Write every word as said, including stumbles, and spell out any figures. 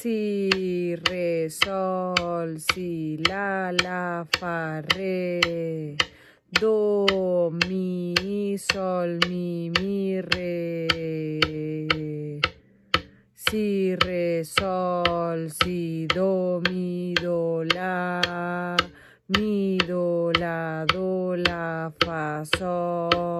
si, re, sol, si, la, la, fa, re, do, mi, sol, mi, mi, re, si, re, sol, si, do, mi, do, la, mi, do, la, do, la, fa, sol.